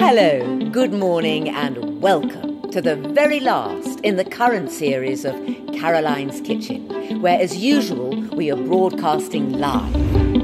Hello, good morning and welcome to the very last in the current series of Caroline's Kitchen, where as usual we are broadcasting live.